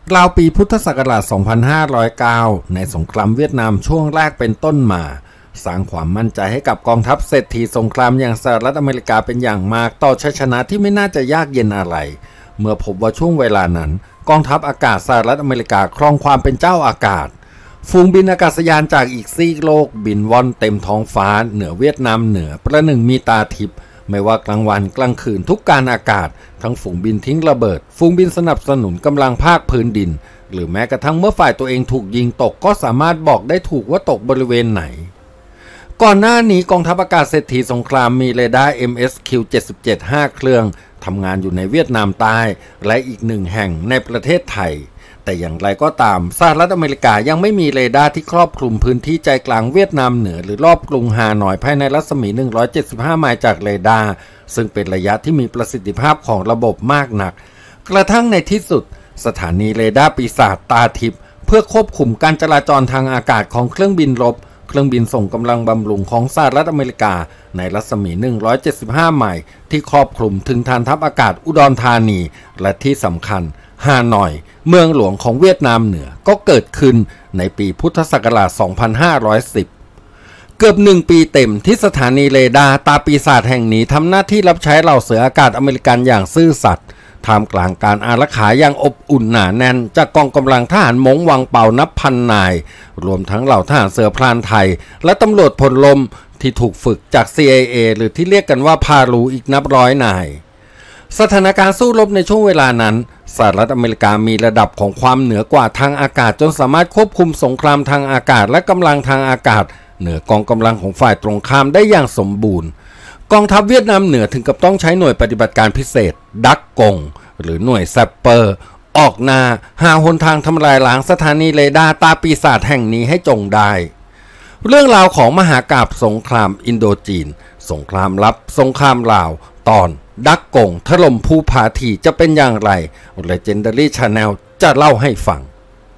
ราวปีพุทธศักราช 2509 ในสงครามเวียดนามช่วงแรกเป็นต้นมาสร้างความมั่นใจให้กับกองทัพเศรษฐีสงครามอย่างสหรัฐอเมริกาเป็นอย่างมากต่อชัยชนะที่ไม่น่าจะยากเย็นอะไรเมื่อพบว่าช่วงเวลานั้นกองทัพอากาศสหรัฐอเมริกาครองความเป็นเจ้าอากาศฝูงบินอากาศยานจากอีกซีกโลกบินว่อนเต็มท้องฟ้าเหนือเวียดนามเหนือประหนึ่งมีตาทิพย์ไม่ว่ากลางวันกลางคืนทุกการอากาศทั้งฝูงบินทิ้งระเบิดฝูงบินสนับสนุนกำลังภาคพื้นดินหรือแม้กระทั่งเมื่อฝ่ายตัวเองถูกยิงตกก็สามารถบอกได้ถูกว่าตกบริเวณไหนก่อนหน้านี้กองทัพอากาศเศรษฐีสงครามมีเรดาร์ MSQ-77 5 เครื่องทำงานอยู่ในเวียดนามใต้และอีก1แห่งในประเทศไทยแต่อย่างไรก็ตามสหรัฐอเมริกายังไม่มีเรดาร์ที่ครอบคลุมพื้นที่ใจกลางเวียดนามเหนือหรือรอบกรุงฮานอยภายในรัศมี175ไมล์จากเรดาร์ซึ่งเป็นระยะที่มีประสิทธิภาพของระบบมากนักกระทั่งในที่สุดสถานีเรดาร์ปีศาจตาทิพย์เพื่อควบคุมการจราจรทางอากาศของเครื่องบินรบเครื่องบินส่งกำลังบำรุงของสหรัฐอเมริกาในรัศมี175ไมล์ที่ครอบคลุมถึงฐานทัพอากาศอุดรธานีและที่สำคัญฮานอยเมืองหลวงของเวียดนามเหนือก็เกิดขึ้นในปีพุทธศักราช 2510 เกือบ1 ปีเต็มที่สถานีเรดาร์ตาปีศาจแห่งนี้ทำหน้าที่รับใช้เหล่าเสืออากาศอเมริกันอย่างซื่อสัตย์ท่ามกลางการอารักขาอย่างอบอุ่นหนาแน่นจากกองกำลังทหารม้งวังเป่านับพันนายรวมทั้งเหล่าทหารเสือพรานไทยและตำรวจพลลมที่ถูกฝึกจาก CIA หรือที่เรียกกันว่าพารูอีกนับร้อยนายสถานการณ์สู้รบในช่วงเวลานั้นสหรัฐอเมริกามีระดับของความเหนือกว่าทางอากาศจนสามารถควบคุมสงครามทางอากาศและกำลังทางอากาศเหนือกองกำลังของฝ่ายตรงข้ามได้อย่างสมบูรณ์กองทัพเวียดนามเหนือถึงกับต้องใช้หน่วยปฏิบัติการพิเศษดักกงหรือหน่วยแซปเปอร์ออกหน้าหาหนทางทำลายล้างสถานีเรดาร์ตาปีศาจแห่งนี้ให้จงได้เรื่องราวของมหากาพย์สงครามอินโดจีนสงครามลับสงครามลาวตอนดักกงถล่มภูผาถีจะเป็นอย่างไร Legendary Channel จะเล่าให้ฟัง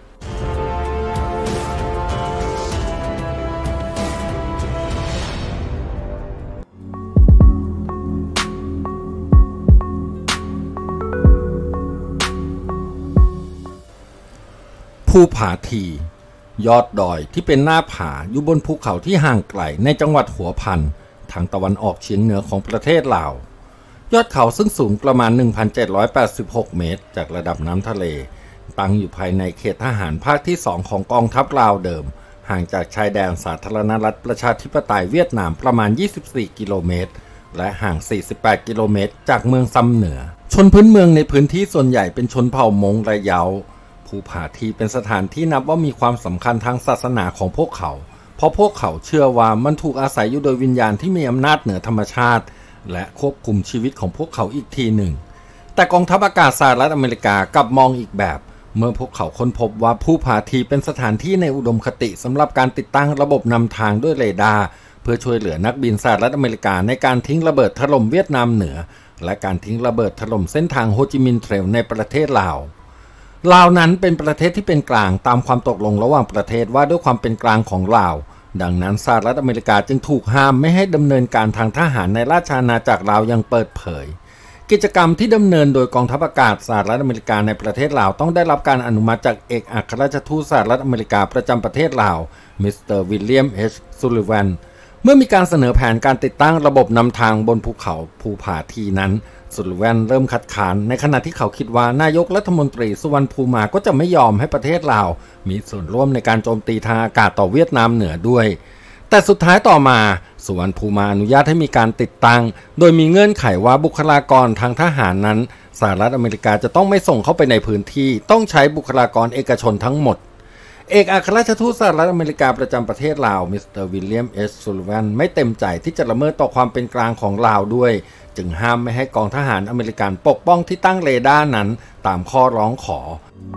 ภูผาถียอดดอยที่เป็นหน้าผาอยู่บนภูเขาที่ห่างไกลในจังหวัดหัวพันทางตะวันออกเฉียงเหนือของประเทศลาวยอดเขาซึ่งสูงประมาณ 1,786 เมตรจากระดับน้ำทะเลตั้งอยู่ภายในเขตทหารภาคที่2ของกองทัพลาวเดิมห่างจากชายแดนสาธารณรัฐประชาธิปไตยเวียดนามประมาณ24 กิโลเมตรและห่าง48 กิโลเมตรจากเมืองซำเหนือชนพื้นเมืองในพื้นที่ส่วนใหญ่เป็นชนเผ่ามงและเยาภูผาถีเป็นสถานที่นับว่ามีความสำคัญทางศาสนาของพวกเขาเพราะพวกเขาเชื่อว่ามันถูกอาศัยอยู่โดยวิญญาณที่มีอำนาจเหนือธรรมชาติและควบคุมชีวิตของพวกเขาอีกทีหนึ่งแต่กองทัพอากาศสหรัฐอเมริกากลับมองอีกแบบเมื่อพวกเขาค้นพบว่าภูผาถีเป็นสถานที่ในอุดมคติสำหรับการติดตั้งระบบนำทางด้วยเรดาร์เพื่อช่วยเหลือนักบินสหรัฐอเมริกาในการทิ้งระเบิดถล่มเวียดนามเหนือและการทิ้งระเบิดถล่มเส้นทางโฮจิมินห์เทรลในประเทศลาวนั้นเป็นประเทศที่เป็นกลางตามความตกลงระหว่างประเทศว่าด้วยความเป็นกลางของลาวดังนั้นสหรัฐอเมริกาจึงถูกห้ามไม่ให้ดำเนินการทางทหารในราชอาณาจักรลาวอย่างเปิดเผยกิจกรรมที่ดำเนินโดยกองทัพอากาศสหรัฐอเมริกาในประเทศลาวต้องได้รับการอนุมัติจากเอกอัครราชทูตสหรัฐอเมริกาประจำประเทศลาวมิสเตอร์วิลเลียม H. ซูลิแวนเมื่อมีการเสนอแผนการติดตั้งระบบนำทางบนภูเขาภูผาถีนั้นซูลิแวนเริ่มคัดค้านในขณะที่เขาคิดว่านายกรัฐมนตรีสุวรรณภูมิก็จะไม่ยอมให้ประเทศลาวมีส่วนร่วมในการโจมตีทางอากาศต่อเวียดนามเหนือด้วยแต่สุดท้ายต่อมาสุวรรณภูมิอนุญาตให้มีการติดตั้งโดยมีเงื่อนไขว่าบุคลากรทางทหารนั้นสหรัฐอเมริกาจะต้องไม่ส่งเข้าไปในพื้นที่ต้องใช้บุคลากรเอกชนทั้งหมดเอกอัครราชทูตสหรัฐอเมริกาประจำประเทศลาวมิสเตอร์วิลเลียม H. ซูลิแวนไม่เต็มใจที่จะละเมิดต่อความเป็นกลางของลาวด้วยจึงห้ามไม่ให้กองทหารอเมริกันปกป้องที่ตั้งเรดาร์นั้นตามข้อร้องขอ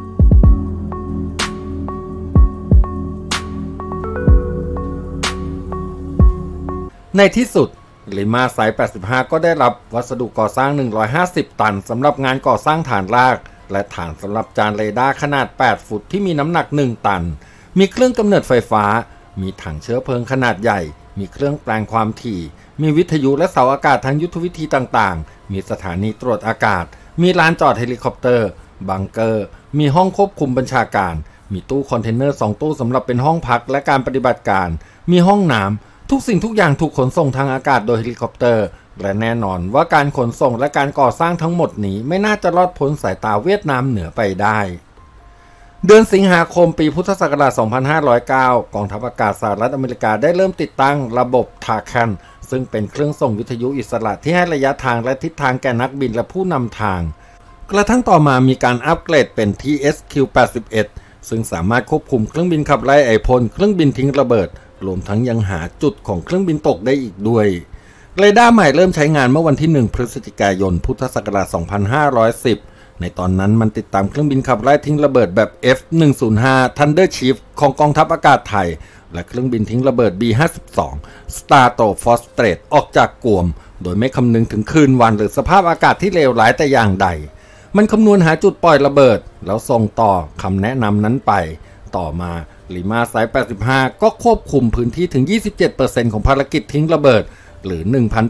ในที่สุดลิมาไซต์85ก็ได้รับวัสดุก่อสร้าง150ตันสำหรับงานก่อสร้างฐานรากและฐานสำหรับจานเรดาร์ขนาด8ฟุตที่มีน้ำหนัก1ตันมีเครื่องกำเนิดไฟฟ้ามีถังเชื้อเพลิงขนาดใหญ่มีเครื่องแปลงความถี่มีวิทยุและเสาอากาศทางยุทธวิธีต่างๆมีสถานีตรวจอากาศมีลานจอดเฮลิคอปเตอร์บังเกอร์มีห้องควบคุมบัญชาการมีตู้คอนเทนเนอร์2ตู้สำหรับเป็นห้องพักและการปฏิบัติการมีห้องน้ำทุกสิ่งทุกอย่างถูกขนส่งทางอากาศโดยเฮลิคอปเตอร์และแน่นอนว่าการขนส่งและการก่อสร้างทั้งหมดนี้ไม่น่าจะรอดพ้นสายตาเวียดนามเหนือไปได้เดือนสิงหาคมปีพุทธศักราช 2509 กองทัพอากาศสหรัฐอเมริกาได้เริ่มติดตั้งระบบทาคันซึ่งเป็นเครื่องส่งวิทยุอิสระที่ให้ระยะทางและทิศทางแก่นักบินและผู้นำทางกระทั่งต่อมามีการอัปเกรดเป็น TSQ-81 ซึ่งสามารถควบคุมเครื่องบินขับไล่ไอพ่นเครื่องบินทิ้งระเบิดรวมทั้งยังหาจุดของเครื่องบินตกได้อีกด้วยเรดาร์ใหม่เริ่มใช้งานเมื่อวันที่ 1 พฤศจิกายน พุทธศักราช 2510 ในตอนนั้นมันติดตามเครื่องบินขับไล่ทิ้งระเบิดแบบ F-105 Thunder Chief ของกองทัพอากาศไทยและเครื่องบินทิ้งระเบิด B-52 Stratofortress ออกจากกวมโดยไม่คำนึงถึงคืนวันหรือสภาพอากาศที่เลวร้ายแต่อย่างใดมันคำนวณหาจุดปล่อยระเบิดแล้วส่งต่อคำแนะนำนั้นไปต่อมาลิมาไซต์ 85 ก็ควบคุมพื้นที่ถึง 27% ของภารกิจทิ้งระเบิดหรือ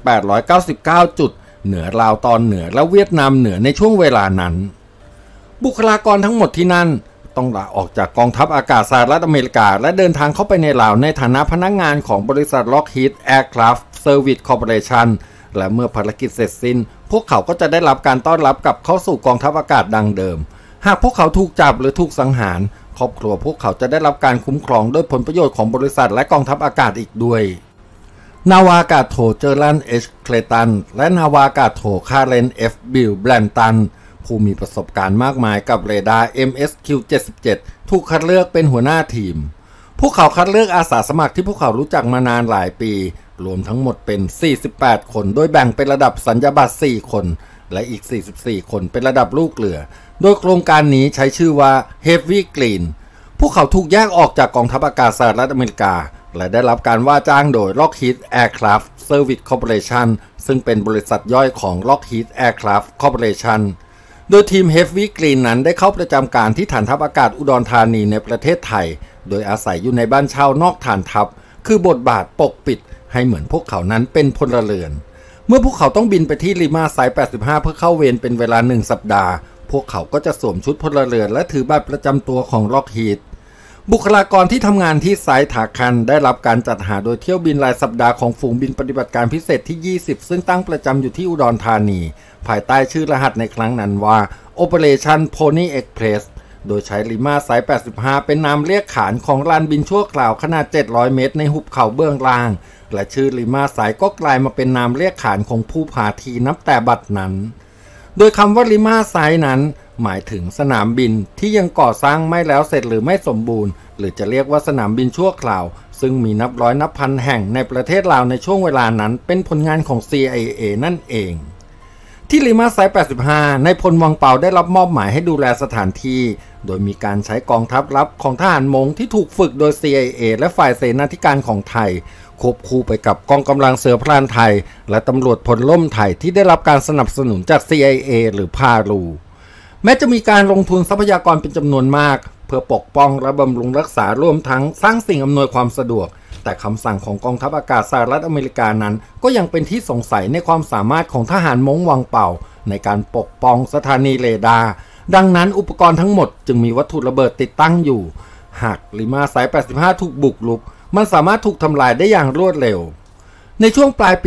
1,899 จุดเหนือลาวตอนเหนือและเวียดนามเหนือในช่วงเวลานั้นบุคลากรทั้งหมดที่นั่นต้องลาออกจากกองทัพอากาศสหรัฐอเมริกาและเดินทางเข้าไปในลาวในฐานะพนักงานของบริษัท Lockheed Aircraft Service Corporation และเมื่อภารกิจเสร็จสิ้นพวกเขาก็จะได้รับการต้อนรับกลับเข้าสู่กองทัพอากาศดังเดิมหากพวกเขาถูกจับหรือถูกสังหารครอบครัวพวกเขาจะได้รับการคุ้มครองด้วยผลประโยชน์ของบริษัทและกองทัพอากาศอีกด้วยนาวาอากาศโทเจอรัน H เคลตันและนาวาอากาศโทคาเรน F บิลแบรนตันผู้มีประสบการณ์มากมายกับเรดาร์ MSQ-77 ถูกคัดเลือกเป็นหัวหน้าทีมพวกเขาคัดเลือกอาสาสมัครที่พวกเขารู้จักมานานหลายปีรวมทั้งหมดเป็น48คนโดยแบ่งเป็นระดับสัญญาบัตร4คนและอีก44คนเป็นระดับลูกเรือโดยโครงการนี้ใช้ชื่อว่า Heavy Green พวกเขาถูกแยกออกจากกองทัพอากาศสหรัฐอเมริกาและได้รับการว่าจ้างโดย Lockheed Aircraft Service Corporation ซึ่งเป็นบริษัทย่อยของ Lockheed Aircraft Corporation โดยทีม Heavy Green นั้นได้เข้าประจำการที่ฐานทัพอากาศอุดรธานีในประเทศไทยโดยอาศัยอยู่ในบ้านเช่านอกฐานทัพคือบทบาทปกปิดให้เหมือนพวกเขานั้นเป็นพลเรือนเมื่อพวกเขาต้องบินไปที่ลิมาไซต์ 85 เพื่อเข้าเวรเป็นเวลา1สัปดาห์พวกเขาก็จะสวมชุดพลเรือนและถือบัตรประจำตัวของ Lockheedบุคลากรที่ทำงานที่ไซต์ถาคันได้รับการจัดหาโดยเที่ยวบินรายสัปดาห์ของฝูงบินปฏิบัติการพิเศษที่ 20 ซึ่งตั้งประจำอยู่ที่อุดรธานีภายใต้ชื่อรหัสในครั้งนั้นว่า Operation Pony Express โดยใช้ลิมาไซต์ 85 เป็นนามเรียกขานของลานบินชั่วคราวขนาด 700 เมตรในหุบเขาเบื้องล่างและชื่อลิมาไซต์ก็กลายมาเป็นนามเรียกขานของผู้พาทีนับแต่บัดนั้นโดยคำว่าลิมาไซต์นั้นหมายถึงสนามบินที่ยังก่อสร้างไม่แล้วเสร็จหรือไม่สมบูรณ์หรือจะเรียกว่าสนามบินชั่วคราวซึ่งมีนับร้อยนับพันแห่งในประเทศลาวในช่วงเวลานั้นเป็นผลงานของ CIA นั่นเองที่ลิมาไซต์ 85 ในพลวังเปาได้รับมอบหมายให้ดูแลสถานที่โดยมีการใช้กองทัพลับของทหารมงที่ถูกฝึกโดย CIA และฝ่ายเสนาธิการของไทยควบคู่ไปกับกองกำลังเสือพรานไทยและตำรวจพลล่มไทยที่ได้รับการสนับสนุนจาก CIA หรือพารูแม้จะมีการลงทุนทรัพยากรเป็นจำนวนมากเพื่อปกป้องและบำรุงรักษารวมทั้งสร้างสิ่งอำนวยความสะดวกแต่คำสั่งของกองทัพอากาศสหรัฐอเมริกานั้นก็ยังเป็นที่สงสัยในความสามารถของทหารม้งวังเป่าในการปกป้องสถานีเรดาร์ดังนั้นอุปกรณ์ทั้งหมดจึงมีวัตถุระเบิดติดตั้งอยู่หากลิมาไซต์ 85 ถูกบุกรุกมันสามารถถูกทำลายได้อย่างรวดเร็วในช่วงปลายปี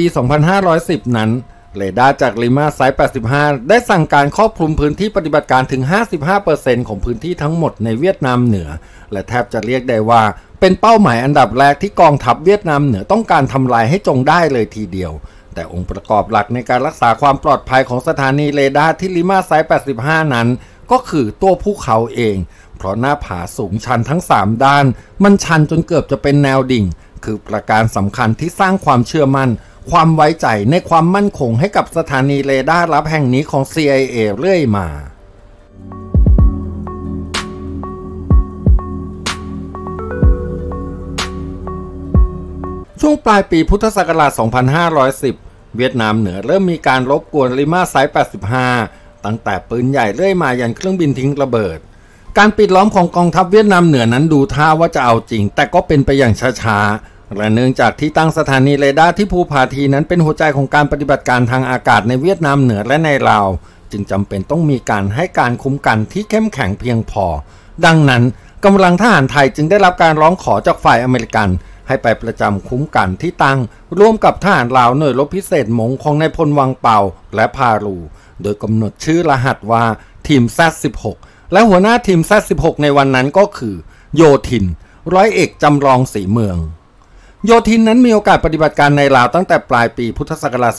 2510 นั้นเรดาร์จากลิมาไซต์ 85 ได้สั่งการครอบคลุมพื้นที่ปฏิบัติการถึง 55% ของพื้นที่ทั้งหมดในเวียดนามเหนือและแทบจะเรียกได้ว่าเป็นเป้าหมายอันดับแรกที่กองทัพเวียดนามเหนือต้องการทำลายให้จงได้เลยทีเดียวแต่องค์ประกอบหลักในการรักษาความปลอดภัยของสถานีเรดาร์ที่ลิมาไซต์ 85 นั้นก็คือตัวภูเขาเองเพราะหน้าผาสูงชันทั้ง3ด้านมันชันจนเกือบจะเป็นแนวดิ่งคือประการสำคัญที่สร้างความเชื่อมั่นความไว้ใจในความมั่นคงให้กับสถานีเรดาร์ลับแห่งนี้ของ CIA เรื่อยมาช่วงปลายปีพุทธศักราช 2510 เวียดนามเหนือเริ่มมีการรบกวนลิมาไซต์ 85 ตั้งแต่ปืนใหญ่เรื่อยมายันเครื่องบินทิ้งระเบิดการปิดล้อมของกองทัพเวียดนามเหนือนั้นดูท่าว่าจะเอาจริงแต่ก็เป็นไปอย่างช้าๆและเนื่องจากที่ตั้งสถานีเรดาร์ที่ภูพาทีนั้นเป็นหัวใจของการปฏิบัติการทางอากาศในเวียดนามเหนือและในลาวจึงจำเป็นต้องมีการให้การคุ้มกันที่เข้มแข็งเพียงพอดังนั้นกำลังทหารไทยจึงได้รับการร้องขอจากฝ่ายอเมริกันให้ไปประจำคุ้มกันที่ตั้งร่วมกับทหารลาวหน่วยรบพิเศษมงของนายพลวังเปาและพารูโดยกำหนดชื่อรหัสว่าทีม Z16 และหัวหน้าทีม Z16 ในวันนั้นก็คือโยธินร้อยเอกจำลองศรีเมืองโยธินนั้นมีโอกาสปฏิบัติการในลาวตั้งแต่ปลายปีพุทธศักราช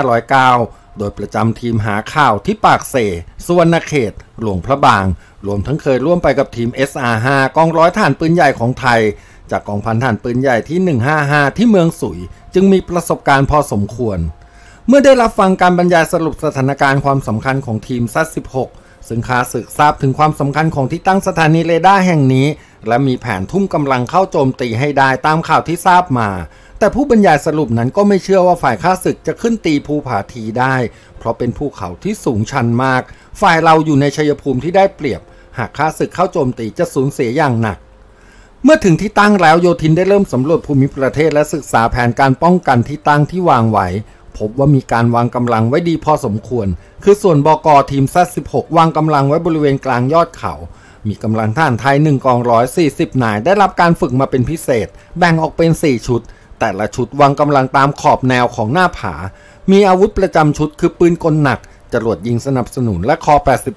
2509 โดยประจำทีมหาข่าวที่ปากเสสุวรรณเขตหลวงพระบางรวมทั้งเคยร่วมไปกับทีม SR5 กองร้อยทหารปืนใหญ่ของไทยจากกองพันทหารปืนใหญ่ที่ 155 ที่เมืองสุยจึงมีประสบการณ์พอสมควรเมื่อได้รับฟังการบรรยายสรุปสถานการณ์ความสำคัญของทีม Z16 ซึ่งข้าศึกทราบถึงความสำคัญของที่ตั้งสถานีเรดาร์แห่งนี้และมีแผนทุ่มกำลังเข้าโจมตีให้ได้ตามข่าวที่ทราบมาแต่ผู้บรรยายสรุปนั้นก็ไม่เชื่อว่าฝ่ายข้าศึกจะขึ้นตีภูผาทีได้เพราะเป็นภูเขาที่สูงชันมากฝ่ายเราอยู่ในชัยภูมิที่ได้เปรียบหากข้าศึกเข้าโจมตีจะสูญเสียอย่างหนักเมื่อถึงที่ตั้งแล้วโยธินได้เริ่มสำรวจภูมิประเทศและศึกษาแผนการป้องกันที่ตั้งที่วางไว้พบว่ามีการวางกำลังไว้ดีพอสมควรคือส่วนบก.ทีม Z16 วางกำลังไว้บริเวณกลางยอดเขามีกำลังทหารไทย1กองร้อย40นายได้รับการฝึกมาเป็นพิเศษแบ่งออกเป็น4ชุดแต่ละชุดวางกำลังตามขอบแนวของหน้าผามีอาวุธประจำชุดคือปืนกลหนักจรวดยิงสนับสนุนและค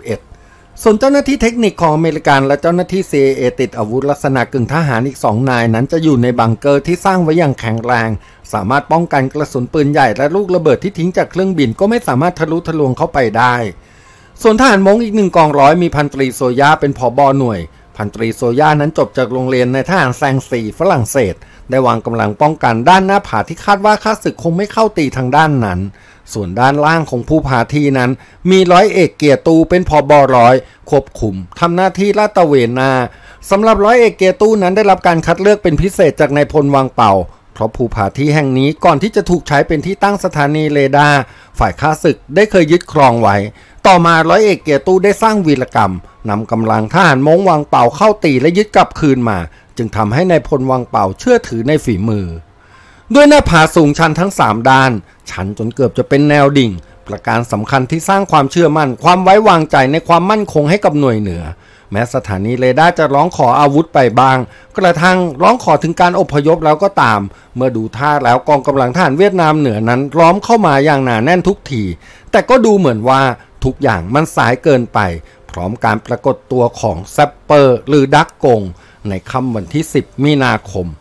81ส่วนเจ้าหน้าที่เทคนิคของอเมริกันและเจ้าหน้าที่ CIA ติดอาวุธลักษณะกึ่งทหารอีก2นายนั้นจะอยู่ในบังเกอร์ที่สร้างไว้อย่างแข็งแรงสามารถป้องกันกระสุนปืนใหญ่และลูกระเบิดที่ทิ้งจากเครื่องบินก็ไม่สามารถทะลุทะลวงเข้าไปได้ส่วนทหารมงอีก1กองร้อยมีพันตรีโซย่าเป็นผบ.หน่วยพันตรีโซย่านั้นจบจากโรงเรียนในทหารแซงซีฝรั่งเศสได้วางกำลังป้องกันด้านหน้าผาที่คาดว่าข้าศึกคงไม่เข้าตีทางด้านนั้นส่วนด้านล่างของภูผาทีนั้นมีร้อยเอกเกียรติตูเป็นผบ.ร้อยควบคุมทำหน้าที่ลาดตระเวนนาสำหรับร้อยเอกเกียรติตูนั้นได้รับการคัดเลือกเป็นพิเศษจากนายพลวังเป่าเพราะภูผาทีแห่งนี้ก่อนที่จะถูกใช้เป็นที่ตั้งสถานีเรดาร์ฝ่ายข้าศึกได้เคยยึดครองไว้ต่อมาร้อยเอกเกียรติตูได้สร้างวีรกรรมนำกำลังทหารมงวังเป่าเข้าตีและยึดกลับคืนมาจึงทำให้นายพลวังเป่าเชื่อถือในฝีมือด้วยหน้าผาสูงชันทั้ง3ด้านชันจนเกือบจะเป็นแนวดิ่งประการสำคัญที่สร้างความเชื่อมั่นความไว้วางใจในความมั่นคงให้กับหน่วยเหนือแม้สถานีเรดาร์จะร้องขออาวุธไปบ้างกระทั่งร้องขอถึงการอพยพแล้วก็ตามเมื่อดูท่าแล้วกองกำลังทหารเวียดนามเหนือนั้นล้อมเข้ามาอย่างหนาแน่นทุกทีแต่ก็ดูเหมือนว่าทุกอย่างมันสายเกินไปพร้อมการปรากฏตัวของแซปเปอร์หรือดักกงในค่ำวันที่10มีนาคม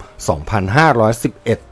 2511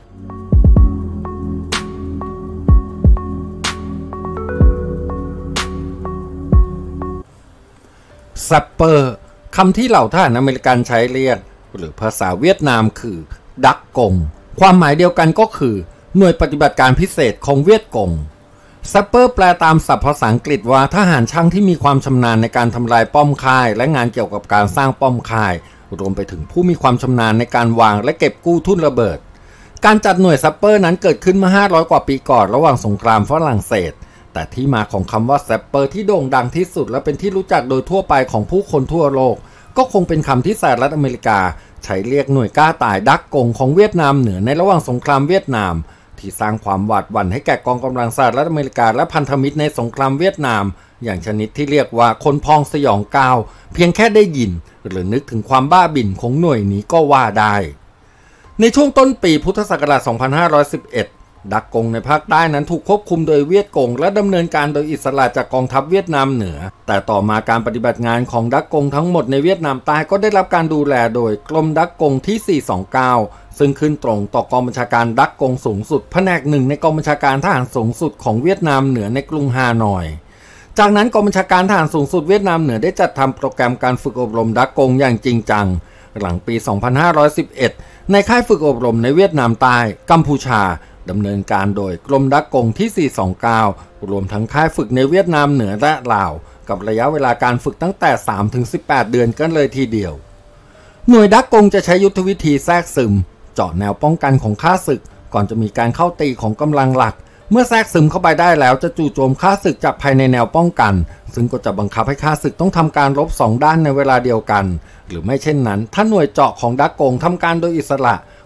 แซปเปอร์คำที่เหล่าทหารอเมริกันใช้เรียกหรือภาษาเวียดนามคือดักกงความหมายเดียวกันก็คือหน่วยปฏิบัติการพิเศษของเวียดกงแซปเปอร์แปลตามศัพท์ภาษาอังกฤษว่าทหารช่างที่มีความชำนาญในการทำลายป้อมค่ายและงานเกี่ยวกับการสร้างป้อมค่ายรวมไปถึงผู้มีความชำนาญในการวางและเก็บกู้ทุ่นระเบิดการจัดหน่วยแซปเปอร์นั้นเกิดขึ้นเมื่อ500กว่าปีก่อนระหว่างสงครามฝรั่งเศสแต่ที่มาของคำว่าแซปเปอร์ที่โด่งดังที่สุดและเป็นที่รู้จักโดยทั่วไปของผู้คนทั่วโลกก็คงเป็นคำที่สหรัฐอเมริกาใช้เรียกหน่วยกล้าตายดักกงของเวียดนามเหนือในระหว่างสงครามเวียดนามที่สร้างความหวาดหวั่นให้แก่กองกำลังสหรัฐอเมริกาและพันธมิตรในสงครามเวียดนามอย่างชนิดที่เรียกว่าคนพองสยองก้าวเพียงแค่ได้ยินหรือนึกถึงความบ้าบิ่นของหน่วยนี้ก็ว่าได้ในช่วงต้นปีพุทธศักราช 2511 ดักกงในภาคใต้นั้นถูกควบคุมโดยเวียดกงและดำเนินการโดยอิสระจากกองทัพเวียดนามเหนือแต่ต่อมาการปฏิบัติงานของดักกงทั้งหมดในเวียดนามใต้ก็ได้รับการดูแลโดยกรมดักกงที่ 429ซึ่งขึ้นตรงต่อกองบัญชาการดักกงสูงสุดแผนกหนึ่งในกองบัญชาการทหารสูงสุดของเวียดนามเหนือในกรุงฮานอยจากนั้นกองบัญชาการทหารสูงสุดเวียดนามเหนือได้จัดทำโปรแกรมการฝึกอบรมดักกงอย่างจริงจังหลังปี 2511 ในค่ายฝึกอบรมในเวียดนามใต้กัมพูชาดำเนินการโดยกรมดักกงที่ 429 รวมทั้งค่ายฝึกในเวียดนามเหนือและลาวกับระยะเวลาการฝึกตั้งแต่ 3-18 เดือนกันเลยทีเดียวหน่วยดักกงจะใช้ยุทธวิธีแทรกซึมเจาะแนวป้องกันของข้าศึกก่อนจะมีการเข้าตีของกำลังหลักเมื่อแทรกซึมเข้าไปได้แล้วจะจู่โจมข้าศึกจากภายในแนวป้องกันซึ่งก็จะบังคับให้ข้าศึกต้องทำการรบ2ด้านในเวลาเดียวกันหรือไม่เช่นนั้นถ้าหน่วยเจาะของดักกงทำการโดยอิสระ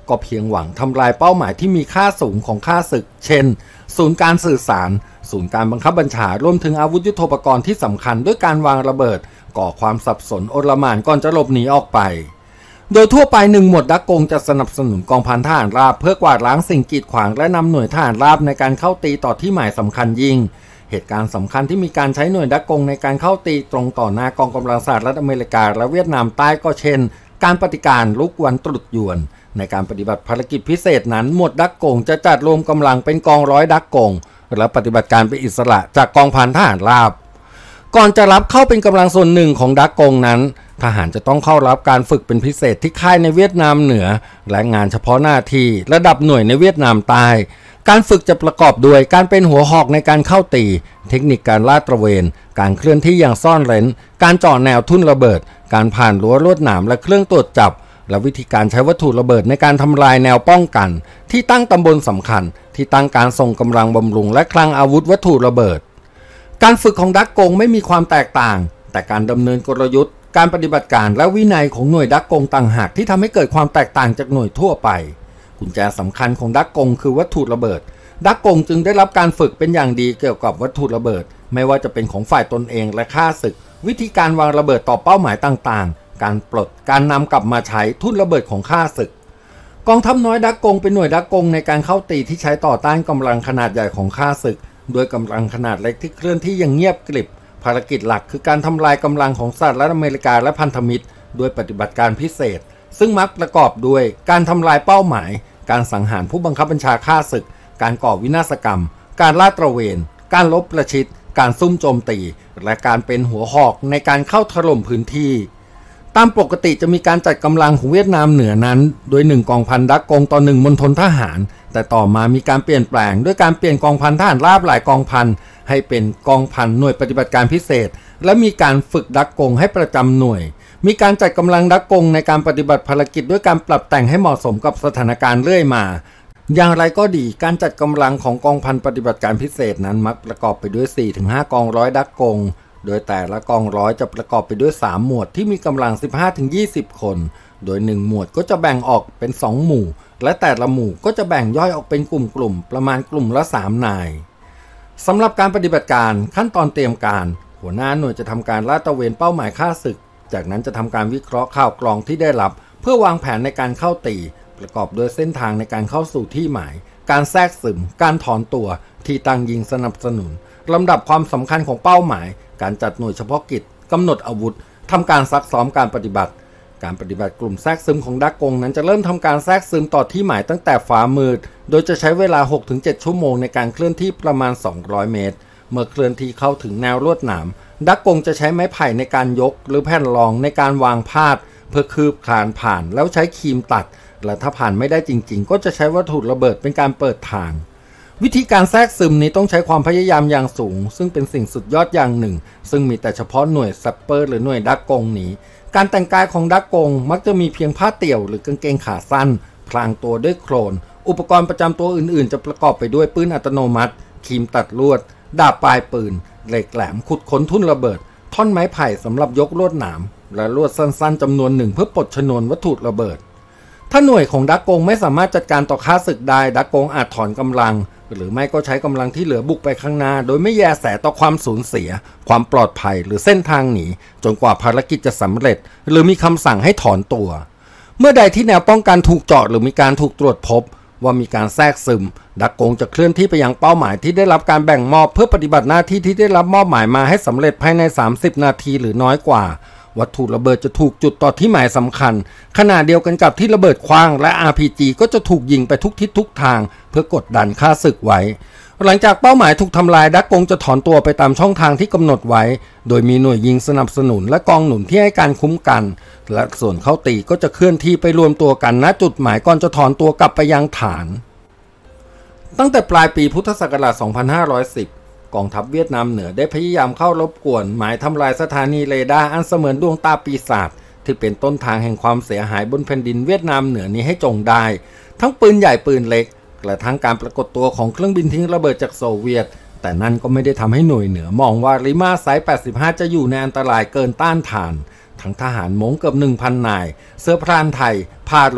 ก็เพียงหวังทำลายเป้าหมายที่มีค่าสูงของข้าศึกเช่นศูนย์การสื่อสารศูนย์การบังคับบัญชารวมถึงอาวุธยุทโธปกรณ์ที่สำคัญด้วยการวางระเบิดก่อความสับสนโอลหม่านก่อนจะหลบหนีออกไปโดยทั่วไป1หมวดดักกงจะสนับสนุนกองพันทหารราบเพื่อกวาดล้างสิ่งกีดขวางและนำหน่วยทหารราบในการเข้าตีต่อที่หมายสำคัญยิ่งเหตุการณ์สำคัญที่มีการใช้หน่วยดักกงในการเข้าตีตรงต่อหน้ากองกำลังสหรัฐอเมริกาและเวียดนามใต้ก็เช่นการปฏิการลุกวันตรุษยวนในการปฏิบัติภารกิจพิเศษนั้นหมวดดักกงจะจัดรวมกำลังเป็นกองร้อยดักกงและปฏิบัติการเป็นอิสระจากกองพันทหารราบก่อนจะรับเข้าเป็นกำลังส่วนหนึ่งของดักกงนั้นทหารจะต้องเข้ารับการฝึกเป็นพิเศษที่ค่ายในเวียดนามเหนือและงานเฉพาะหน้าที่ระดับหน่วยในเวียดนามใต้การฝึกจะประกอบด้วยการเป็นหัวหอกในการเข้าตีเทคนิคการลาดตระเวนการเคลื่อนที่อย่างซ่อนเร้นการเจาะแนวทุ่นระเบิดการผ่านรั้วลวดหนามและเครื่องตรวจจับและวิธีการใช้วัตถุระเบิดในการทำลายแนวป้องกันที่ตั้งตำบลสำคัญที่ตั้งการส่งกำลังบำรุงและคลังอาวุธวัตถุระเบิดการฝึกของดักกงไม่มีความแตกต่างแต่การดำเนินกลยุทธ์การปฏิบัติการและวินัยของหน่วยดักกงต่างหากที่ทำให้เกิดความแตกต่างจากหน่วยทั่วไปกุญแจสำคัญของดักกงคือวัตถุระเบิดดักกงจึงได้รับการฝึกเป็นอย่างดีเกี่ยวกับวัตถุระเบิดไม่ว่าจะเป็นของฝ่ายตนเองและข้าศึกวิธีการวางระเบิดต่อเป้าหมายต่างๆการปลดการนำกลับมาใช้ทุ่นระเบิดของข้าศึกกองทัพน้อยดักกงเป็นหน่วยดักกงในการเข้าตีที่ใช้ต่อต้านกำลังขนาดใหญ่ของข้าศึกโดยกำลังขนาดเล็กที่เคลื่อนที่อย่างเงียบกริบภารกิจหลักคือการทำลายกำลังของสหรัฐอเมริกาและพันธมิตรด้วยปฏิบัติการพิเศษซึ่งมักประกอบด้วยการทำลายเป้าหมายการสังหารผู้บังคับบัญชาข้าศึกการก่อวินาศกรรมการลาดตระเวนการลบประชิดการซุ่มโจมตีและการเป็นหัวหอกในการเข้าถล่มพื้นที่ตามปกติจะมีการจัดกำลังของเวียดนามเหนือนั้นโดย1กองพันดักกงต่อ1มณฑลทหารแต่ต่อมามีการเปลี่ยนแปลงด้วยการเปลี่ยนกองพันทหารราบหลายกองพันให้เป็นกองพันหน่วยปฏิบัติการพิเศษและมีการฝึกดักกงให้ประจำหน่วยมีการจัดกำลังดักกงในการปฏิบัติภารกิจด้วยการปรับแต่งให้เหมาะสมกับสถานการณ์เรื่อยมาอย่างไรก็ดีการจัดกำลังของกองพันปฏิบัติการพิเศษนั้นมักประกอบไปด้วย 4-5 กองร้อยดักกงโดยแต่ละกองร้อยจะประกอบไปด้วย3หมวดที่มีกำลัง 15-20 คนโดย1หมวดก็จะแบ่งออกเป็น2หมู่และแต่ละหมู่ก็จะแบ่งย่อยออกเป็นกลุ่มๆประมาณกลุ่มละ3นายสำหรับการปฏิบัติการขั้นตอนเตรียมการหัวหน้าหน่วยจะทำการลาดตระเวนเป้าหมายฆ่าศึกจากนั้นจะทำการวิเคราะห์ข่าวกรองที่ได้รับเพื่อวางแผนในการเข้าตีประกอบด้วยเส้นทางในการเข้าสู่ที่หมายการแทรกซึมการถอนตัวที่ตั้งยิงสนับสนุนลำดับความสำคัญของเป้าหมายการจัดหน่วยเฉพาะกิจกำหนดอาวุธทำการซักซ้อมการปฏิบัติกลุ่มแทรกซึมของดักกงนั้นจะเริ่มทำการแทรกซึมต่อที่หมายตั้งแต่ฟ้ามืดโดยจะใช้เวลา 6-7 ชั่วโมงในการเคลื่อนที่ประมาณ200เมตรเมื่อเคลื่อนที่เข้าถึงแนวลวดหนามดักกงจะใช้ไม้ไผ่ในการยกหรือแผ่นรองในการวางพาดเพื่อคืบคลานผ่านแล้วใช้ครีมตัดและถ้าผ่านไม่ได้จริงๆก็จะใช้วัตถุระเบิดเป็นการเปิดทางวิธีการแทรกซึมนี้ต้องใช้ความพยายามอย่างสูงซึ่งเป็นสิ่งสุดยอดอย่างหนึ่งซึ่งมีแต่เฉพาะหน่วยซัปเปอร์หรือหน่วยดักกงนี้การแต่งกายของดักกงมักจะมีเพียงผ้าเตี่ยวหรือกางเกงขาสั้นพลางตัวด้วยโครนอุปกรณ์ประจำตัวอื่นๆจะประกอบไปด้วยปืนอัตโนมัติครีมตัดลวดดาบปลายปืนเหล็กแหลมขุดค้นทุ่นระเบิดท่อนไม้ไผ่สำหรับยกลวดหนามและลวดสั้นๆจำนวนหนึ่งเพื่อปลดชนวนวัตถุระเบิดถ้าหน่วยของดักกงไม่สามารถจัดการต่อข้าศึกได้ดักกงอาจถอนกำลังหรือไม่ก็ใช้กำลังที่เหลือบุกไปข้างหน้าโดยไม่แยแสต่อความสูญเสียความปลอดภัยหรือเส้นทางหนีจนกว่าภารกิจจะสำเร็จหรือมีคำสั่งให้ถอนตัวเมื่อใดที่แนวป้องกันถูกเจาะหรือมีการถูกตรวจพบว่ามีการแทรกซึมดักกงจะเคลื่อนที่ไปยังเป้าหมายที่ได้รับการแบ่งมอบเพื่อปฏิบัติหน้าที่ที่ได้รับมอบหมายมาให้สำเร็จภายใน30นาทีหรือน้อยกว่าวัตถุระเบิดจะถูกจุดต่อที่หมายสำคัญขณะเดียวกันกับที่ระเบิดขว้างและ RPG ก็จะถูกยิงไปทุกทิศทุกทางเพื่อกดดันข้าศึกไว้หลังจากเป้าหมายถูกทำลายดักกงจะถอนตัวไปตามช่องทางที่กำหนดไว้โดยมีหน่วยยิงสนับสนุนและกองหนุนที่ให้การคุ้มกันและส่วนเข้าตีก็จะเคลื่อนที่ไปรวมตัวกันณจุดหมายก่อนจะถอนตัวกลับไปยังฐานตั้งแต่ปลายปีพุทธศักราช 2510 กองทัพเวียดนามเหนือได้พยายามเข้ารบกวนหมายทำลายสถานีเรดาร์อันเสมือนดวงตาปีศาจที่เป็นต้นทางแห่งความเสียหายบนแผ่นดินเวียดนามเหนือนี้ให้จงได้ทั้งปืนใหญ่ปืนเล็กและทั้งการปรากฏตัวของเครื่องบินทิ้งระเบิดจากโซเวียตแต่นั่นก็ไม่ได้ทำให้หน่วยเหนือมองว่าริมาไซส์85จะอยู่ในอันตรายเกินต้านทานทั้งทหารม้งเกือบ 1,000 นายเสื้อพรานไทยพาลู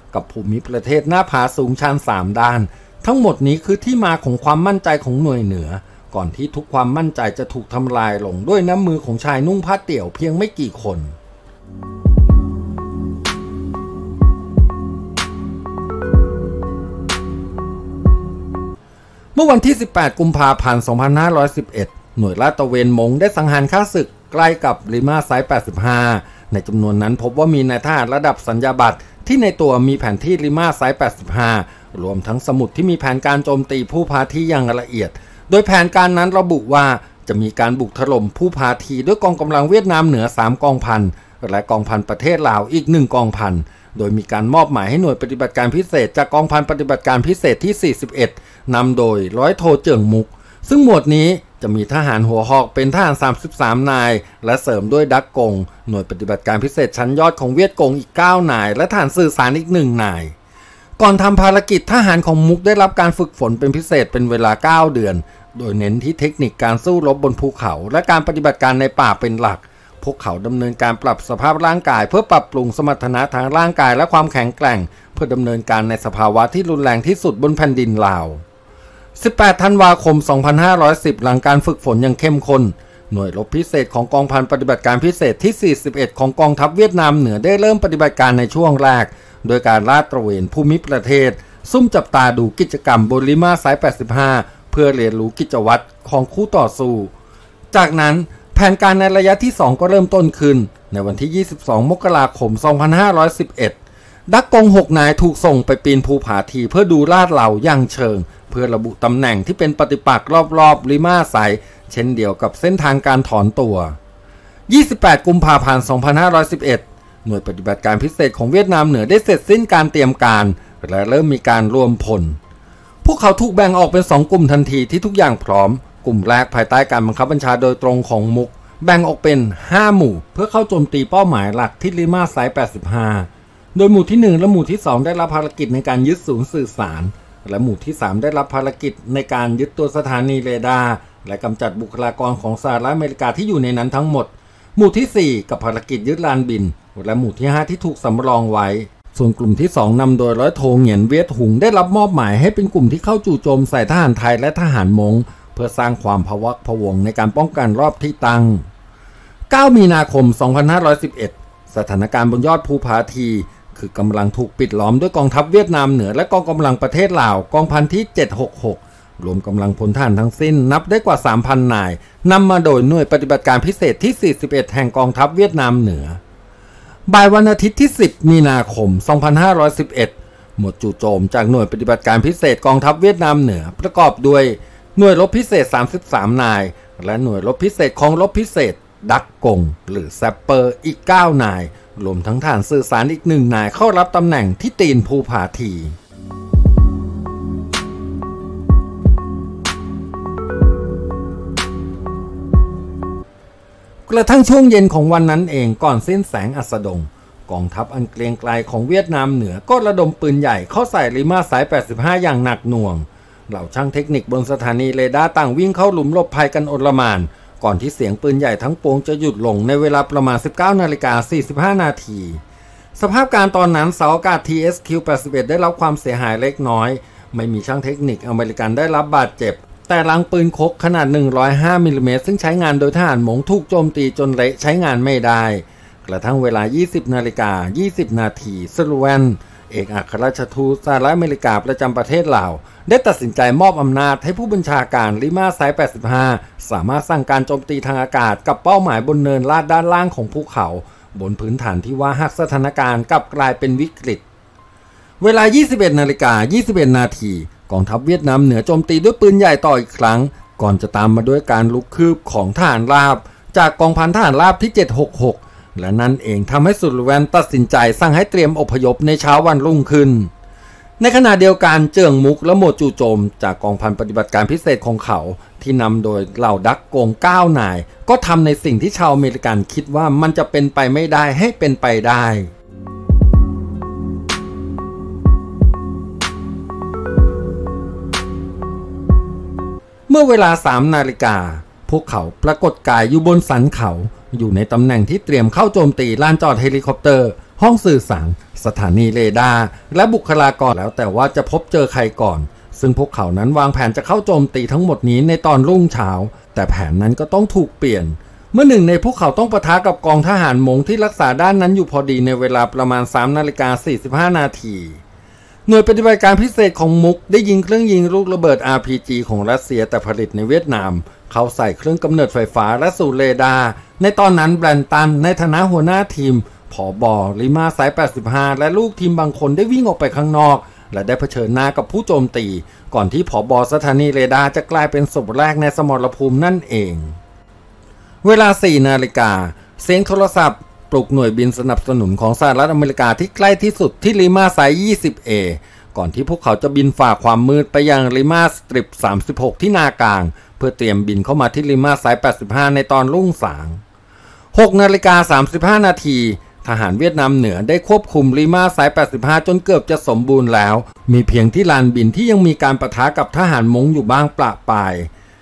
กับภูมิประเทศหน้าผาสูงชัน3ด้านทั้งหมดนี้คือที่มาของความมั่นใจของหน่วยเหนือก่อนที่ทุกความมั่นใจจะถูกทำลายลงด้วยน้ำมือของชายนุ่งผ้าเตี่ยวเพียงไม่กี่คนเมื่อวันที่18กุมภาพันธ์2511หน่วยลาดตระเวนมงได้สังหารข้าศึกใกล้กับริมาไซต์85ในจำนวนนั้นพบว่ามีนายทหารระดับสัญญาบัตรที่ในตัวมีแผนที่ริมาไซต์85รวมทั้งสมุดที่มีแผนการโจมตีผู้พาทีอย่างละเอียดโดยแผนการนั้นระบุว่าจะมีการบุกถล่มผู้พาทีด้วยกองกำลังเวียดนามเหนือ3กองพันและกองพันประเทศลาวอีก1กองพันโดยมีการมอบหมายให้หน่วยปฏิบัติการพิเศษจากกองพันปฏิบัติการพิเศษที่41นำโดยร้อยโทเจิ่งมุกซึ่งหมวดนี้จะมีทหารหัวหอกเป็นทหาร33นายและเสริมด้วยดักกงหน่วยปฏิบัติการพิเศษชั้นยอดของเวียดกงอีก9นายและทหารสื่อสารอีก1นายก่อนทำภารกิจทหารของมุกได้รับการฝึกฝนเป็นพิเศษเป็นเวลา9เดือนโดยเน้นที่เทคนิคการสู้รบบนภูเขาและการปฏิบัติการในป่าเป็นหลักพวกเขาดำเนินการปรับสภาพร่างกายเพื่อปรับปรุงสมรรถนะทางร่างกายและความแข็งแกร่งเพื่อดำเนินการในสภาวะที่รุนแรงที่สุดบนแผ่นดินลาว18ธันวาคม2510หลังการฝึกฝนอย่างเข้มข้นหน่วยรบพิเศษของกองพันปฏิบัติการพิเศษที่41ของกองทัพเวียดนามเหนือได้เริ่มปฏิบัติการในช่วงแรกโดยการลาดตระเวนภูมิประเทศซุ่มจับตาดูกิจกรรมบนริมาไซต์85เพื่อเรียนรู้กิจวัตรของคู่ต่อสู้จากนั้นแผนการในระยะที่2ก็เริ่มต้นขึ้นในวันที่22มกราคม2511ดักกง6นายถูกส่งไปปีนภูผาทีเพื่อดูลาดเหล่าอย่างเชิงเพื่อระบุตำแหน่งที่เป็นปฏิปักษ์รอบๆริมาไซต์เช่นเดียวกับเส้นทางการถอนตัว28กุมภาพันธ์2511หน่วยปฏิบัติการพิเศษของเวียดนามเหนือได้เสร็จสิ้นการเตรียมการและเริ่มมีการรวมพลพวกเขาถูกแบ่งออกเป็น2กลุ่มทันทีที่ทุกอย่างพร้อมกลุ่มแรกภายใต้การบังคับบัญชาโดยตรงของมุกแบ่งออกเป็น5หมู่เพื่อเข้าโจมตีเป้าหมายหลักที่ริมาไซต์85โดยหมู่ที่1และหมู่ที่2ได้รับภารกิจในการยึดศูนย์สื่อสารและหมู่ที่3ได้รับภารกิจในการยึดตัวสถานีเรดาร์และกำจัดบุคลากรของสหรัฐอเมริกาที่อยู่ในนั้นทั้งหมดหมู่ที่4กับภารกิจยึดลานบินและหมู่ที่5ที่ถูกสำรองไว้ส่วนกลุ่มที่2นำโดยร้อยโทเหงียนเวียดหุงได้รับมอบหมายให้เป็นกลุ่มที่เข้าจู่โจมใส่ทหารไทยและทหารมงเพื่อสร้างความพะวักพะวงในการป้องกันรอบที่ตั้ง9มีนาคม2511สถานการณ์บนยอดภูผาทีคือกำลังถูกปิดล้อมด้วยกองทัพเวียดนามเหนือและกองกำลังประเทศลาวกองพันที่766รวมกำลังพลทหารทั้งสิ้นนับได้กว่า 3,000 นายนำมาโดยหน่วยปฏิบัติการพิเศษที่41แห่งกองทัพเวียดนามเหนือบ่ายวันอาทิตย์ที่10มีนาคม2511หมวดจู่โจมจากหน่วยปฏิบัติการพิเศษกองทัพเวียดนามเหนือประกอบด้วยหน่วยรบพิเศษ33นายและหน่วยรบพิเศษของรบพิเศษดักกงหรือแซปเปอร์อีก9นายรวมทั้งทหารสื่อสารอีก1นายเข้ารับตำแหน่งที่ตีนภูผาทีกระทั่งช่วงเย็นของวันนั้นเองก่อนสิ้นแสงอัสดงกองทัพอันเกรียงไกรของเวียดนามเหนือก็ระดมปืนใหญ่เข้าใส่ริมาไซต์85อย่างหนักหน่วงเหล่าช่างเทคนิคบนสถานีเรดาร์ต่างวิ่งเข้าหลุมหลบภัยกันโอลหม่านก่อนที่เสียงปืนใหญ่ทั้งปวงจะหยุดลงในเวลาประมาณ 19:45 นาทีสภาพการตอนนั้นเสาอากาศ TSQ-81 ได้รับความเสียหายเล็กน้อยไม่มีช่างเทคนิคอเมริกันได้รับบาดเจ็บแต่ลังปืนคกขนาด105มิลลิเมตรซึ่งใช้งานโดยทหารมงถูกโจมตีจนเละใช้งานไม่ได้กระทั่งเวลา 20:20 นาทีสลูแวนเอกอัครราชทูตสหรัฐอเมริกาประจำประเทศลาวได้ตัดสินใจมอบอำนาจให้ผู้บัญชาการริมาไซต์85สามารถสั่งการโจมตีทางอากาศกับเป้าหมายบนเนินลาดด้านล่างของภูเขาบนพื้นฐานที่ว่าหากสถานการณ์กลับกลายเป็นวิกฤตเวลา 21:21 นาทีกองทัพเวียดนามเหนือโจมตีด้วยปืนใหญ่ต่ออีกครั้งก่อนจะตามมาด้วยการลุกคืบของทหารราบจากกองพันทหารราบที่766และนั่นเองทำให้สุลแวนตัดสินใจสั่งให้เตรียมอพยพในเช้าวันรุ่งขึ้นในขณะเดียวกันเจิ่งมุกและหมวดจู่โจมจากกองพันปฏิบัติการพิเศษของเขาที่นำโดยเหล่าดักกง9นายก็ทำในสิ่งที่ชาวอเมริกันคิดว่ามันจะเป็นไปไม่ได้ให้เป็นไปได้เมื่อเวลา 3 นาฬิกาพวกเขาปรากฏกายอยู่บนสันเขาอยู่ในตำแหน่งที่เตรียมเข้าโจมตีลานจอดเฮลิคอปเตอร์ห้องสื่อสารสถานีเรดาร์และบุคลากรแล้วแต่ว่าจะพบเจอใครก่อนซึ่งพวกเขานั้นวางแผนจะเข้าโจมตีทั้งหมดนี้ในตอนรุ่งเช้าแต่แผนนั้นก็ต้องถูกเปลี่ยนเมื่อหนึ่งในพวกเขาต้องปะทะกับกองทหารมงที่รักษาด้านนั้นอยู่พอดีในเวลาประมาณ 3:45 นาทีหน่วยปฏิบัติการพิเศษของมุกได้ยิงเครื่องยิงลูกระเบิด RPG ของรัสเซียแต่ผลิตในเวียดนามเข้าใส่เครื่องกำเนิดไฟฟ้าและสู่เรดาร์ในตอนนั้นแบรนตันในฐานะหัวหน้าทีมผบ.ลิมาสาย 85 และลูกทีมบางคนได้วิ่งออกไปข้างนอกและได้เผชิญหน้ากับผู้โจมตีก่อนที่ผบ.สถานีเรดาร์จะกลายเป็นศพแรกในสมรภูมินั่นเองเวลา 4 นาฬิกาเสียงโทรศัพท์ปลุกหน่วยบินสนับสนุนของสหรัฐอเมริกาที่ใกล้ที่สุดที่ลิมาสาย 20A ก่อนที่พวกเขาจะบินฝ่าความมืดไปยังลิมาสตริป 36 ที่นากลางเพื่อเตรียมบินเข้ามาที่ลิมาสาย 85 ในตอนรุ่งสาง 6:35 นาทีทหารเวียดนามเหนือได้ควบคุมลิมาสาย 85 จนเกือบจะสมบูรณ์แล้วมีเพียงที่ลานบินที่ยังมีการปะทะกับทหารมงอยู่บ้างประปราย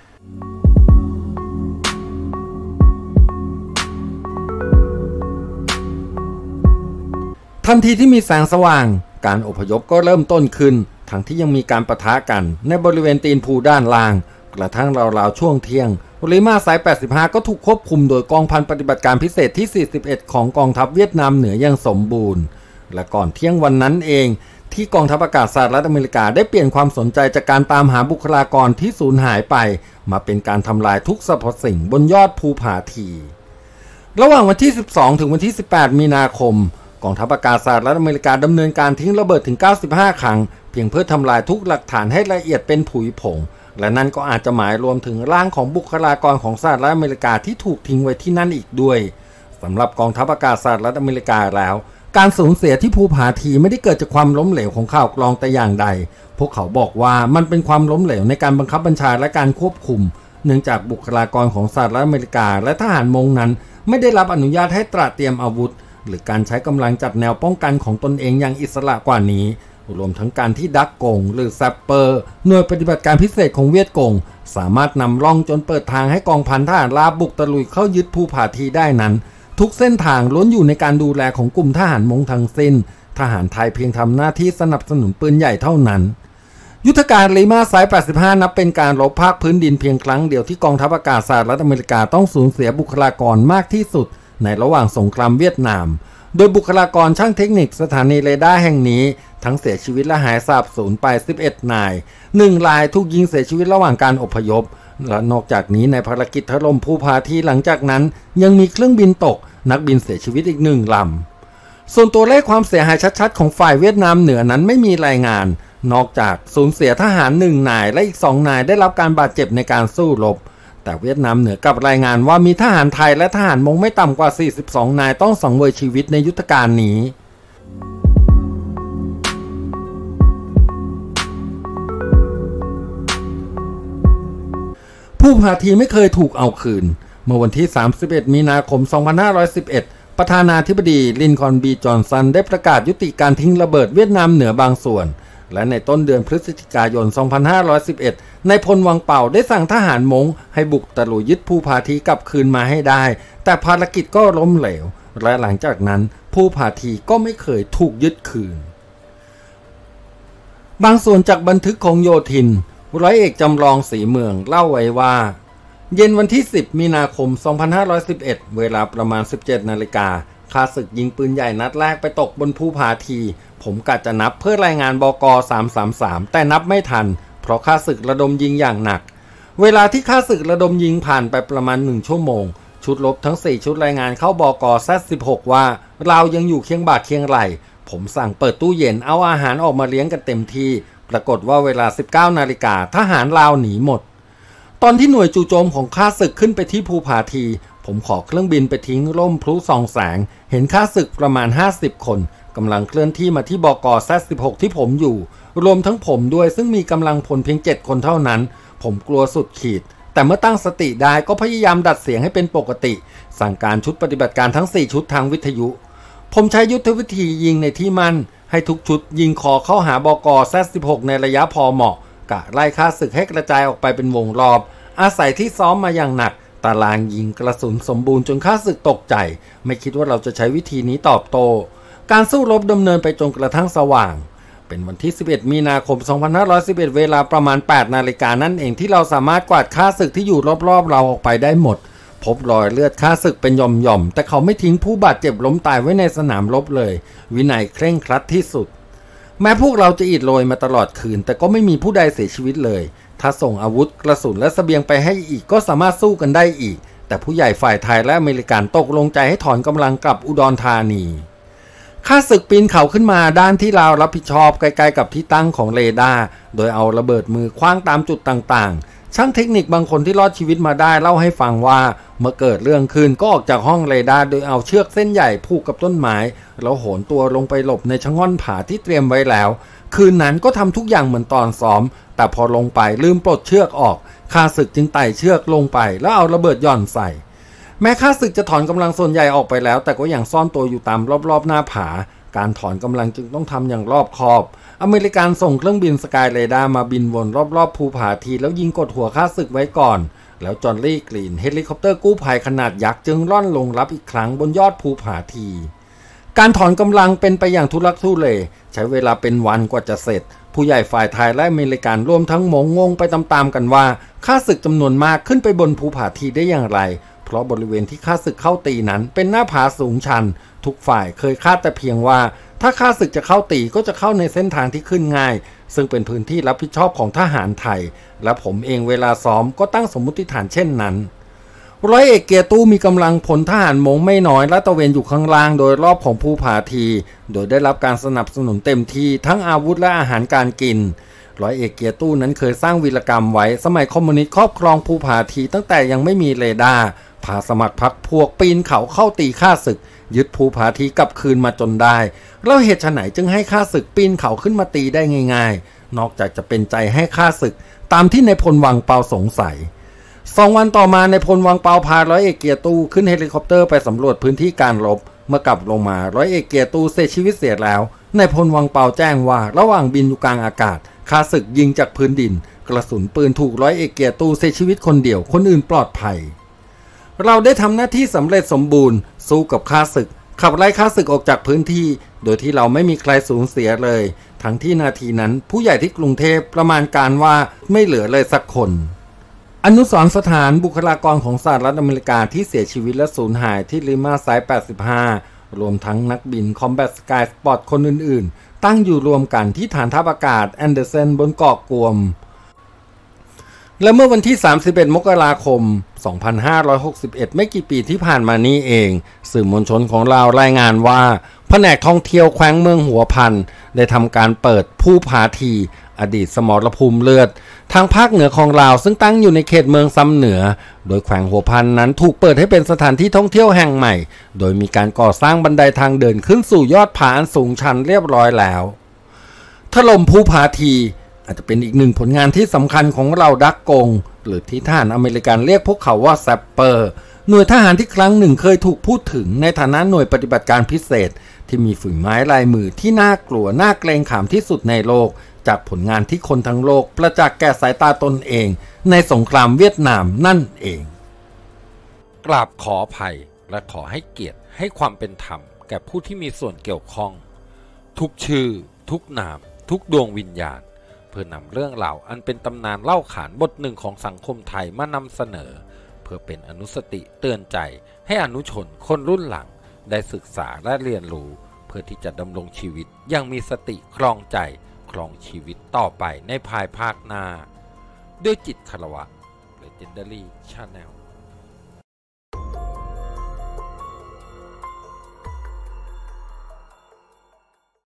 ทันทีที่มีแสงสว่างการอพยพก็เริ่มต้นขึ้นทั้งที่ยังมีการปะทะกันในบริเวณตีนภูด้านล่างกระทั่งราวๆช่วงเที่ยงลิมาสาย 85 ก็ถูกควบคุมโดยกองพันปฏิบัติการพิเศษที่ 41 ของกองทัพเวียดนามเหนืออย่างสมบูรณ์และก่อนเที่ยงวันนั้นเองที่กองทัพอากาศสหรัฐอเมริกาได้เปลี่ยนความสนใจจากการตามหาบุคลากรที่สูญหายไปมาเป็นการทำลายทุกสรรพสิ่งบนยอดภูผาทีระหว่างวันที่ 12 ถึงวันที่ 18 มีนาคมกองทัพอากาศสหรัฐอเมริกาดำเนินการทิ้งระเบิดถึง 95 ครั้งเพียงเพื่อทำลายทุกหลักฐานให้ละเอียดเป็นผุยผงและนั่นก็อาจจะหมายรวมถึงร่างของบุคลากรของสหรัฐอเมริกาที่ถูกทิ้งไว้ที่นั่นอีกด้วยสำหรับกองทัพอากาศสหรัฐอเมริกาแล้วการสูญเสียที่ภูผาทีไม่ได้เกิดจากความล้มเหลวของข่าวกรองแต่อย่างใดพวกเขาบอกว่ามันเป็นความล้มเหลวในการบังคับบัญชาและการควบคุมเนื่องจากบุคลากรของสหรัฐอเมริกาและทหารมงนั้นไม่ได้รับอนุญาตให้ตระเตรียมอาวุธหรือการใช้กำลังจัดแนวป้องกันของตนเองอย่างอิสระกว่านี้รวมทั้งการที่ดักกงหรือแซปเปอร์หน่วยปฏิบัติการพิเศษของเวียดกงสามารถนำร่องจนเปิดทางให้กองพันทหารลาบบุกตะลุยเข้ายึดภูผาทีได้นั้นทุกเส้นทางล้วนอยู่ในการดูแลของกลุ่มทหารมงทั้งสิ้นทหารไทยเพียงทำหน้าที่สนับสนุนปืนใหญ่เท่านั้นยุทธการลิมาสาย 85 นับเป็นการรบภาคพื้นดินเพียงครั้งเดียวที่กองทัพอากาศสหรัฐอเมริกาต้องสูญเสียบุคลากรมากที่สุดในระหว่างสงครามเวียดนามโดยบุคลากรช่างเทคนิคสถานีเรดาร์แห่งนี้ทั้งเสียชีวิตและหายสาบสูญไป 11 นาย1 รายถูกยิงเสียชีวิตระหว่างการอพยพและนอกจากนี้ในภารกิจถล่มภูผาทีหลังจากนั้นยังมีเครื่องบินตกนักบินเสียชีวิตอีก1 ลำส่วนตัวเลขความเสียหายชัดๆของฝ่ายเวียดนามเหนือนั้นไม่มีรายงานนอกจากสูญเสียทหาร1 นายและอีก2 นายได้รับการบาดเจ็บในการสู้รบแต่เวียดนามเหนือกับรายงานว่ามีทหารไทยและทหารมงไม่ต่ำกว่า42 นายต้องสังเวยชีวิตในยุทธการนี้ภูผาทีไม่เคยถูกเอาคืนเมื่อวันที่ 31 มีนาคม 2511 ประธานาธิบดีลินคอล์น บี จอห์นสันได้ประกาศยุติการทิ้งระเบิดเวียดนามเหนือบางส่วนและในต้นเดือนพฤศจิกายน 2511 นายพลวังเป่าได้สั่งทหารมงให้บุกตะลุยยึดภูผาทีกลับคืนมาให้ได้แต่ภารกิจก็ล้มเหลวและหลังจากนั้นภูผาทีก็ไม่เคยถูกยึดคืนบางส่วนจากบันทึกของโยธินร้อยเอกจำลองศรีเมืองเล่าไว้ว่าเย็นวันที่ 10 มีนาคม 2511 เวลาประมาณ 17 นาฬิกาข้าศึกยิงปืนใหญ่นัดแรกไปตกบนภูผาทีผมกะจะนับเพื่อรายงานบก. 333แต่นับไม่ทันเพราะข้าศึกระดมยิงอย่างหนักเวลาที่ข้าศึกระดมยิงผ่านไปประมาณ1 ชั่วโมงชุดรบทั้ง4ชุดรายงานเข้าบก. Z16 ว่าเรายังอยู่เคียงบ่าเคียงไหล่ผมสั่งเปิดตู้เย็นเอาอาหารออกมาเลี้ยงกันเต็มที่ปรากฏว่าเวลา 19 นาฬิกาทหารลาวหนีหมดตอนที่หน่วยจู่โจมของข้าศึกขึ้นไปที่ภูผาทีผมขอเครื่องบินไปทิ้งร่มพลุส่องแสงเห็นข้าศึกประมาณ50 คนกำลังเคลื่อนที่มาที่บก. Z16 ที่ผมอยู่รวมทั้งผมด้วยซึ่งมีกำลังพลเพียง7 คนเท่านั้นผมกลัวสุดขีดแต่เมื่อตั้งสติได้ก็พยายามดัดเสียงให้เป็นปกติสั่งการชุดปฏิบัติการทั้ง4 ชุดทางวิทยุผมใช้ยุทธวิธียิงในที่มั่นให้ทุกชุดยิงคอเข้าหาบก. Z16 ในระยะพอเหมาะกะไล่ข้าศึกให้กระจายออกไปเป็นวงรอบอาศัยที่ซ้อมมาอย่างหนักตารางยิงกระสุนสมบูรณ์จนข้าศึกตกใจไม่คิดว่าเราจะใช้วิธีนี้ตอบโต้การสู้รบดำเนินไปจนกระทั่งสว่างเป็นวันที่11มีนาคม2511เวลาประมาณ8 นาฬิกานั่นเองที่เราสามารถกวาดข้าศึกที่อยู่รอบๆเราออกไปได้หมดพบรอยเลือดข้าศึกเป็นหย่อมๆแต่เขาไม่ทิ้งผู้บาดเจ็บล้มตายไว้ในสนามรบเลยวินัยเคร่งครัดที่สุดแม้พวกเราจะอิดโรยมาตลอดคืนแต่ก็ไม่มีผู้ใดเสียชีวิตเลยถ้าส่งอาวุธกระสุนและเสบียงไปให้อีกก็สามารถสู้กันได้อีกแต่ผู้ใหญ่ฝ่ายไทยและอเมริกันตกลงใจให้ถอนกำลังกลับอุดรธานีข้าศึกปีนเขาขึ้นมาด้านที่เรารับผิดชอบใกล้ๆกับที่ตั้งของเรดาร์โดยเอาระเบิดมือคว้างตามจุดต่างๆช่างเทคนิคบางคนที่รอดชีวิตมาได้เล่าให้ฟังว่าเมื่อเกิดเรื่องขึ้นก็ออกจากห้องเรดาร์โดยเอาเชือกเส้นใหญ่ผูกกับต้นไม้แล้วโหนตัวลงไปหลบในชะง่อนผาที่เตรียมไว้แล้วคืนนั้นก็ทำทุกอย่างเหมือนตอนซ้อมแต่พอลงไปลืมปลดเชือกออกข้าศึกจึงไต่เชือกลงไปแล้วเอาระเบิดหย่อนใส่แม้ข้าศึกจะถอนกำลังส่วนใหญ่ออกไปแล้วแต่ก็ยังซ่อนตัวอยู่ตามรอบๆหน้าผาการถอนกำลังจึงต้องทำอย่างรอบคอบอเมริกันส่งเครื่องบินสกายเรดาร์มาบินวนรอบๆภูผาทีแล้วยิงกดหัวข้าศึกไว้ก่อนแล้วจอห์นลี่กรีนเฮลิคอปเตอร์กู้ภัยขนาดยักษ์จึงร่อนลงรับอีกครั้งบนยอดภูผาทีการถอนกำลังเป็นไปอย่างทุลักทุเลใช้เวลาเป็นวันกว่าจะเสร็จผู้ใหญ่ฝ่ายไทยและอเมริกันรวมทั้งมงงไปตามๆกันว่าข้าศึกจำนวนมากขึ้นไปบนภูผาทีได้อย่างไรเพราะบริเวณที่ข้าศึกเข้าตีนั้นเป็นหน้าผาสูงชันทุกฝ่ายเคยคาดแต่เพียงว่าถ้าข้าศึกจะเข้าตีก็จะเข้าในเส้นทางที่ขึ้นง่ายซึ่งเป็นพื้นที่รับผิดชอบของทหารไทยและผมเองเวลาซ้อมก็ตั้งสมมุติฐานเช่นนั้นร้อยเอกเกียรติตู้มีกำลังพลทหารมงไม่น้อยและตระเวนอยู่ข้างล่างโดยรอบของภูผาทีโดยได้รับการสนับสนุนเต็มที่ทั้งอาวุธและอาหารการกินร้อยเอกเกียรติตู้นั้นเคยสร้างวีรกรรมไว้สมัยคอมมิวนิสต์ครอบครองภูผาทีตั้งแต่ยังไม่มีเรดาร์พาสมัครพรรคพวกปีนเขาเข้าตีข้าศึกยึดภูผาทีกลับคืนมาจนได้แล้วเหตุไฉนจึงให้ข้าศึกปีนเขาขึ้นมาตีได้ง่ายๆนอกจากจะเป็นใจให้ข้าศึกตามที่นายพลวังเปาสงสัย2 วันต่อมานายพลวังเปาพาร้อยเอกเกียรติตู้ขึ้นเฮลิคอปเตอร์ไปสำรวจพื้นที่การรบเมื่อกลับลงมาร้อยเอกเกียรติตู้เสียชีวิตเสียแล้วนายพลวังเปาแจ้งว่าระหว่างบินอยู่กลางอากาศข้าศึกยิงจากพื้นดินกระสุนปืนถูกร้อยเอกเกียรติตู้เสียชีวิตคนเดียวคนอื่นปลอดภัยเราได้ทำหน้าที่สำเร็จสมบูรณ์สู้กับข้าศึกขับไล่ข้าศึกออกจากพื้นที่โดยที่เราไม่มีใครสูญเสียเลยทั้งที่นาทีนั้นผู้ใหญ่ที่กรุงเทพประมาณการว่าไม่เหลือเลยสักคนอนุสรณ์สถานบุคลากรของสหรัฐอเมริกาที่เสียชีวิตและสูญหายที่ลิมาไซต์85รวมทั้งนักบินคอมแบทสกายสปอร์ตคนอื่นๆตั้งอยู่รวมกันที่ฐานทัพอากาศแอนเดอร์สันบนเกาะกวมและเมื่อวันที่31มกราคม2561ไม่กี่ปีที่ผ่านมานี้เองสื่อมวลชนของเรารายงานว่าแผนกท่องเที่ยวแขวงเมืองหัวพันได้ทำการเปิดภูผาทีอดีตสมรภูมิเลือดทางภาคเหนือของลาวซึ่งตั้งอยู่ในเขตเมืองซ้ำเหนือโดยแขวงหัวพันนั้นถูกเปิดให้เป็นสถานที่ท่องเที่ยวแห่งใหม่โดยมีการก่อสร้างบันไดทางเดินขึ้นสู่ยอดผาอันสูงชันเรียบร้อยแล้วถล่มภูผาทีอาจจะเป็นอีกหนึ่งผลงานที่สำคัญของเราดักกงหรือที่ทหารอเมริกันเรียกพวกเขาว่าแซปเปอร์หน่วยทหารที่ครั้งหนึ่งเคยถูกพูดถึงในฐานะหน่วยปฏิบัติการพิเศษที่มีฝีไม้ลายมือที่น่ากลัวน่าเกรงขามที่สุดในโลกจากผลงานที่คนทั้งโลกประจักษ์แก่สายตาตนเองในสงครามเวียดนามนั่นเองกราบขออภัยและขอให้เกียรติให้ความเป็นธรรมแก่ผู้ที่มีส่วนเกี่ยวข้องทุกชื่อทุกนามทุกดวงวิญญาณเพื่อนำเรื่องราวอันเป็นตำนานเล่าขานบทหนึ่งของสังคมไทยมานำเสนอเพื่อเป็นอนุสติเตือนใจให้อนุชนคนรุ่นหลังได้ศึกษาและเรียนรู้เพื่อที่จะดำรงชีวิตอย่างมีสติครองใจครองชีวิตต่อไปในภายภาคหน้าด้วยจิตคารวะ Legendary Channel